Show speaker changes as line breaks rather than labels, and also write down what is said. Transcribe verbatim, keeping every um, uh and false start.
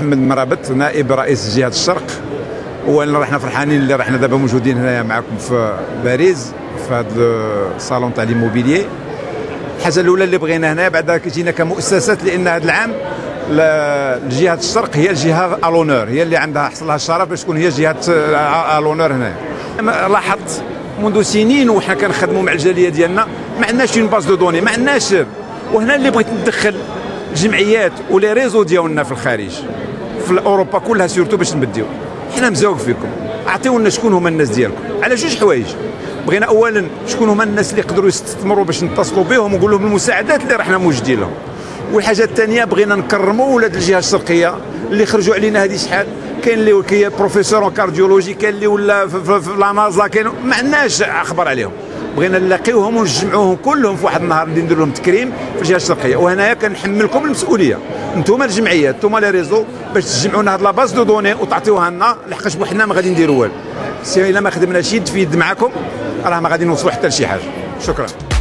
محمد مرابط نائب رئيس جهة الشرق. اولا رحنا فرحانين اللي رحنا دابا موجودين هنايا معكم في باريس في هذا الصالون تاع ليموبيليي. الحاجه الاولى اللي بغينا هنا بعد جينا كمؤسسات، لان هذا العام جهه الشرق هي الجهه الونور، هي اللي عندها حصل لها الشرف باش تكون هي جهه الونور هنا. لاحظت منذ سنين وحنا كنخدموا مع الجاليه ديالنا ما عندناش اون باز دو دوني، ما عندناش. وهنا اللي بغيت ندخل الجمعيات ولي ريزو ديالنا في الخارج في اوروبا كلها سورتو باش نبديو. حنا مزوق فيكم، عطيونا شكون هما الناس ديالكم على جوج حوايج. بغينا اولا شكون هما الناس اللي يقدروا يستثمروا باش نتصلوا بهم ونقول لهم المساعدات اللي رحنا موجودين لهم. والحاجه الثانيه بغينا نكرموا ولاد الجهه الشرقيه اللي خرجوا علينا هذه شحال. كاين اللي كي بروفيسور كارديولوجي، كاين اللي ولا في, في لا نازا، كاين ما عندناش اخبار عليهم. بغينا نلاقيوهم ونجمعوهم كلهم في واحد النهار اللي ندير لهم تكريم في الجهه الشرقيه. وهنايا كنحملكم المسؤوليه، انتم الجمعيات، انتم لي ريزو، باش تجمعوا لنا هاد لا باز دو دوني وتعطيوها لنا، لحقاش بوحدنا ما غادي نديروا والو. سي الا ما خدمناش يد في يد معاكم راه ما غادي نوصلوا حتى لشي حاجه. شكرا.